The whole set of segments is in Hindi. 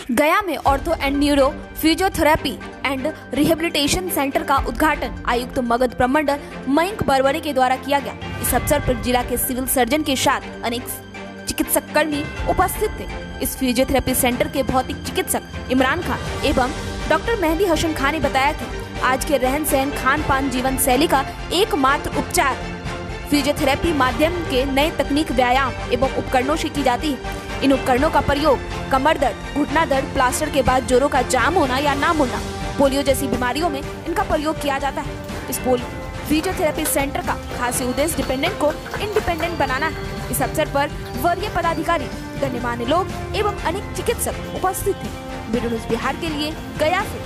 गया में ortho and neuro physiotherapy and rehabilitation centre का उद्घाटन आयुक्त मगध प्रमंडल मयंक बरवड़े के द्वारा किया गया। इस अवसर पर जिला के सिविल सर्जन के साथ अनेक चिकित्सक कर्मी उपस्थित थे। इस फिजियोथेरेपी सेंटर के भौतिक चिकित्सक इमरान खान एवं डॉक्टर मेहदी हसन खान ने बताया कि आज के रहन सहन खान पान जीवन शैली का एकमात्र उपचार फिजियोथेरेपी माध्यम के नए तकनीक व्यायाम एवं उपकरणों से की जाती है। इन उपकरणों का प्रयोग कमर दर्द, घुटना दर्द, प्लास्टर के बाद जोड़ों का जाम होना या ना होना, पोलियो जैसी बीमारियों में इनका प्रयोग किया जाता है। इस फिजियोथेरेपी सेंटर का खास उद्देश्य डिपेंडेंट को इंडिपेंडेंट बनाना है। इस अवसर पर वरीय पदाधिकारी, गण्यमान्य लोग एवं अनेक चिकित्सक उपस्थित थे। ब्यूरो न्यूज़ बिहार के लिए गया से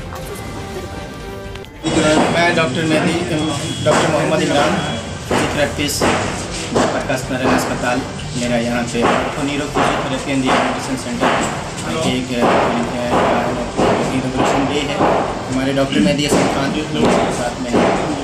मैं doctor Mehdi, doctor Mohammad Imran, physiotherapist, Prakash Narayan अस्पताल मेरा यहाँ पे neuro physiotherapy and rehabilitation centre एक इनॉग्रेशन डे है। हमारे डॉक्टर मेहदी हसन खान के साथ में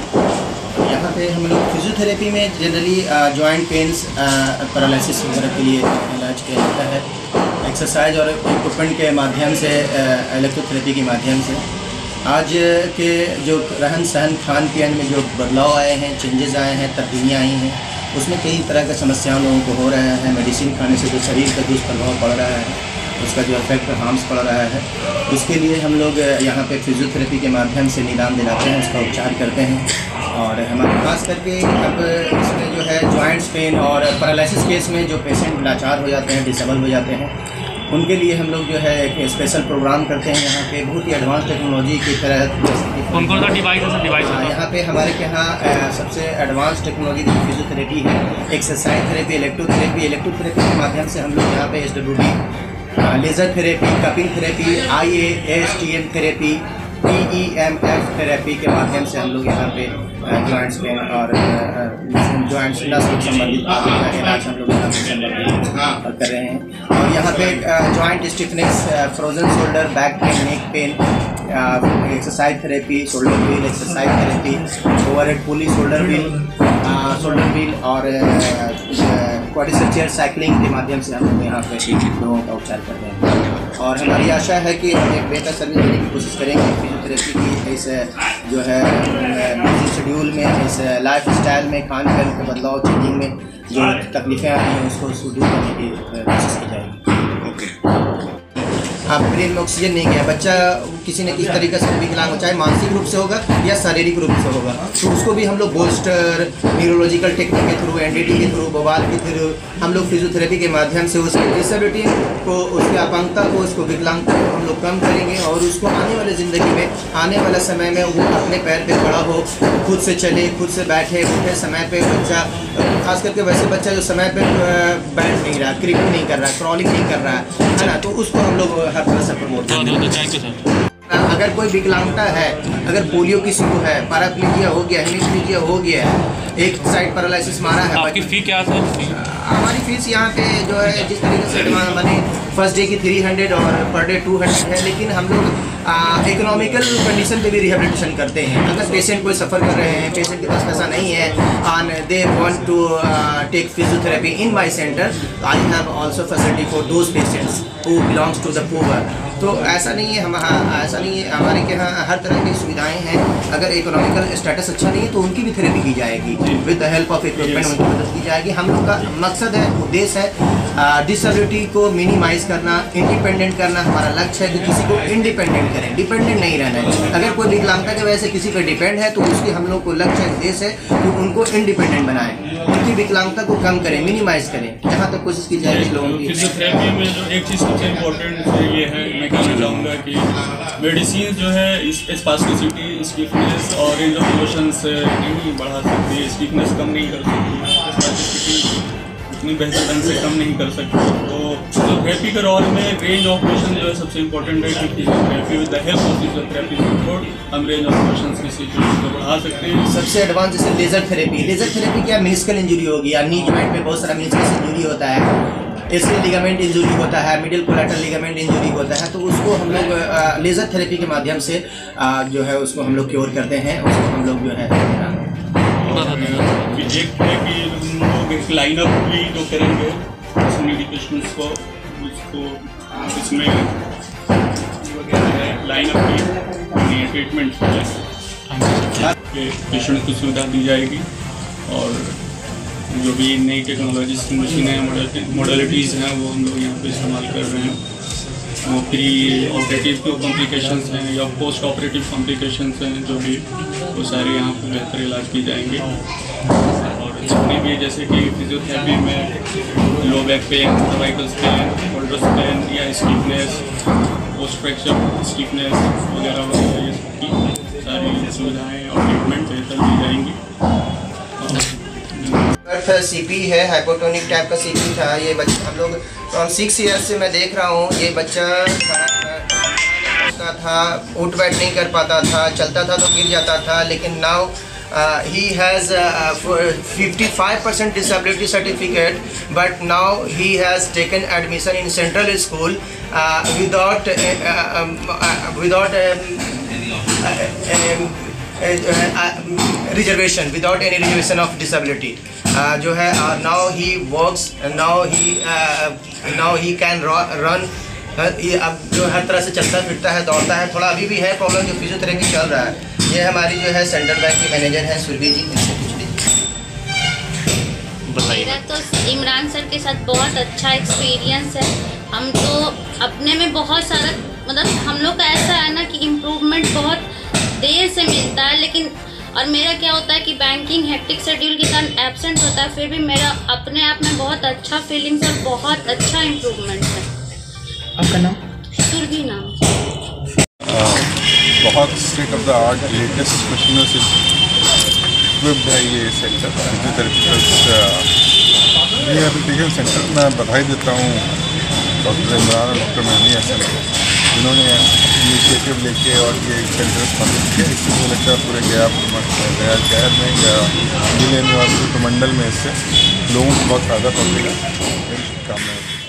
यहाँ पे हम लोग फिजियोथेरेपी में जनरली जॉइंट पेन्स, पैरालिसिस वगैरह के लिए इलाज किया जाता है। एक्सरसाइज और इक्विपमेंट के माध्यम से, इलेक्ट्रोथेरेपी के माध्यम से आज के जो रहन सहन खान पीन में जो बदलाव आए हैं, चेंजेस आए हैं, तब्दीलियाँ आई हैं, उसमें कई तरह का समस्याएं लोगों को हो रहा है। मेडिसिन खाने से जो शरीर का दुष्प्रभाव पड़ रहा है, उसका जो इफेक्ट हार्म्स पड़ रहा है, उसके लिए हम लोग यहाँ पे फिजियोथेरेपी के माध्यम से निदान दिलाते हैं, उसका उपचार करते हैं। और हमारे खास करके अब इसमें जो है जॉइंट्स पेन और पैरालिसिस केस में जो पेशेंट लाचार हो जाते हैं, डिसेबल हो जाते हैं, उनके लिए हम लोग जो है एक स्पेशल प्रोग्राम करते हैं। यहाँ पे बहुत ही एडवांस टेक्नोलॉजी की तरह कौन-कौन सा डिवाइस है? यहाँ पे हमारे के यहाँ सबसे एडवांस टेक्नोलॉजी की फिजियोथेरेपी है, एक्सरसाइज थेरेपी, इलेक्ट्रोथेरेपी के माध्यम से हम लोग यहाँ पे SWD, laser therapy, cupping therapy, IASTM therapy, PEMF therapy के माध्यम से हम लोग यहाँ पे जॉइंट्स पेन और जॉइंट्स नस संबंधित इलाज हम लोग यहाँ पे कर रहे हैं। और यहाँ पे joint stiffness, frozen shoulder, back pain, neck pain, exercise therapy, shoulder wheel exercise therapy, overhead pulley shoulder wheel और क्वाड्रिसेप चेयर साइकिलिंग के माध्यम से हम लोग यहाँ पे लोगों का उपचार कर रहे हैं। और हमारी आशा है कि हम एक बेहतर सर्विस देने की कोशिश करेंगे। फिजियोथेरेपी की इस जो है बिजी शेड्यूल में, इस लाइफ स्टाइल में, खान पान के बदलाव, चेंजिंग में जो तकलीफ़ें आ रही हैं, उसको दूर करने की कोशिश की जाएगी। ओके, आप ब्रेन में ऑक्सीजन नहीं गया, बच्चा किसी न किसी तरीके से विकलांग हो, चाहे मानसिक रूप से होगा या शारीरिक रूप से होगा, तो उसको भी हम लोग बोस्टर, न्यूरोलॉजिकल टेक्निक के थ्रू, NDT के थ्रू, बवाल के थ्रू हम लोग फिजियोथेरेपी के माध्यम से उसकी डिसेबिलिटी को, उसकी अपंगता को, उसको विकलांगता को हम लोग कम करेंगे और उसको आने वाले ज़िंदगी में, आने वाले समय में वो अपने पैर पे खड़ा हो, खुद से चले, खुद से बैठे, उठे समय पे। बच्चा खास करके वैसे बच्चा जो समय पे बैठ नहीं रहा, क्रिपिंग नहीं कर रहा, क्रॉलिंग नहीं कर रहा है ना, तो उसको हम लोग हर तरह से प्रमोट करते हैं। अगर कोई विकलांगता है, अगर पोलियो किसी को है, पैराप्लेजिया हो गया, हेमिप्लेजिया हो गया है, एक साइड पैरालिसिस मारा है, आपकी फी क्या है? हमारी फीस यहाँ पे जो है जिस तरीके से बने, फर्स्ट डे की 300 और पर डे 200 है, लेकिन हम लोग इकोनॉमिकल कंडीशन पे भी रिहेबिलिटेशन करते हैं। अगर पेशेंट कोई सफ़र कर रहे हैं, पेशेंट के पास पैसा नहीं है and they want to take physiotherapy in my center, I have also facility for those patients who belongs to the poor। तो ऐसा नहीं है, ऐसा नहीं है, हमारे के यहाँ हर तरह की सुविधाएं हैं। अगर इकोनॉमिकल स्टेटस अच्छा नहीं है तो उनकी भी थेरेपी की जाएगी, with the help of equipment उनकी मदद की जाएगी। हम लोग का मकसद है, उद्देश्य है डिसेबिलिटी को मिनिमाइज करना, इंडिपेंडेंट करना। हमारा लक्ष्य है कि किसी को इंडिपेंडेंट करें, डिपेंडेंट नहीं रहना है। अगर कोई विकलांगता की वजह से किसी पर डिपेंड है तो उसकी हम लोग को लक्ष्य है, उद्देश्य है कि उनको इंडिपेंडेंट बनाएं, उनकी विकलांगता को कम करें, मिनिमाइज करें, जहाँ तक कोशिश की जाएगी लोगों की। फिजियोथेरेपी में जो एक चीज़ सबसे इम्पोर्टेंट ये है, मैं कहना चाहूँगा कि मेडिसिन जो है स्पास्टिसिटी, स्टिफनेस और रेंज ऑफ मोशन से नहीं बढ़ा सकती, स्टिफनेस कम नहीं कर सकती, स्पास्टिसिटी उतनी बेहतर ढंग से कम नहीं कर सकती। तो फिजियोथेरेपी के रोल में रेंज ऑफ मोशन जो है सबसे इम्पोर्टेंट है कि physiotherapy with the help of physiotherapy हम रेंज ऑफ मोशन किसी चीज़ को बढ़ा सकते हैं। सबसे एडवांस जैसे लेज़र थेरेपी क्या मेनिस्कल इंजरी होगी या नी जॉइंट में बहुत सारा मेनिस्कल इंजरी होता है, एसियल लिगामेंट इंजरी होता है, मिडिल कोलैटरल लिगामेंट इंजरी होता है, तो उसको हम लोग लेज़र थेरेपी के माध्यम से जो है उसको हम लोग क्योर करते हैं। उसको हम लोग जो है एक लाइनअप भी जो करेंगे पेशेंट्स को, उसको इसमें लाइनअप की ट्रीटमेंट पेशेंट को सुविधा दी जाएगी। और जो भी नई टेक्नोलॉजीज की मशीनें मॉडलिटीज़ हैं वो हम लोग यहाँ पे इस्तेमाल कर रहे हैं। वो प्री ऑपरेटिव जो कॉम्प्लिकेशंस हैं या पोस्ट ऑपरेटिव कॉम्प्लिकेशंस हैं जो भी, वो सारे यहाँ पे बेहतर इलाज की जाएंगे। और जितने भी जैसे कि फिजियोथेरेपी में low back pain, cervical pain, shoulder pain या स्टिफनेस, पोस्ट फ्रैक्चर स्टिफनेस वगैरह ये सबकी सारी सुविधाएँ और ट्रीटमेंट बेहतर दी जाएंगी। सीपी है, हाइपोटोनिक टाइप का सीपी था। ये बच्चा हम लोग फ्रॉम 6 ईयर्स से मैं देख रहा हूँ। ये बच्चा का था, उठ बैठ नहीं कर पाता था, चलता था तो गिर जाता था। लेकिन now he has 55% disability certificate, but now he has taken admission in central school without reservation, without any reservation of disability. जो है now he works, now he can run। ये अब जो हर तरह से चलता फिरता है, दौड़ता है। थोड़ा अभी भी है प्रॉब्लम जो फिजियोथेरेपी चल रहा है। ये हमारी जो है सेंट्रल बैंक की मैनेजर हैं सुरभि जी, इनसे पूछ लीजिए। मेरा तो इमरान सर के साथ बहुत अच्छा एक्सपीरियंस है। हम तो अपने में बहुत सारा मतलब हम लोग का ऐसा है ना कि इम्प्रूवमेंट बहुत देर से मिलता है, लेकिन और मेरा क्या होता है कि बैंकिंग हेक्टिक शेड्यूल के कारण एब्सेंट होता है, फिर भी मेरा अपने आप में बहुत अच्छा फीलिंग्स और बहुत अच्छा इम्प्रूवमेंट है। आपका नाम? सुरभि नाम। बहुत state of the art latest मशीनों से इक्विप्ड है ये सेंटर, फिजियोथेरेपिकल रिहैबिलिटेशन सेंटर। मैं बधाई देता हूँ डॉक्टर इमरान और डॉक्टर मेहदी हसन को, जिन्होंने इनिशिएटिव लेके और ये सेंटर स्थापित किया। इससे मुझे लगता है पूरे गया शहर में या जिले में और प्रमंडल में इससे लोगों को बहुत फ़ायदा पहुँचेगा। मेरी शुभकामनाएं।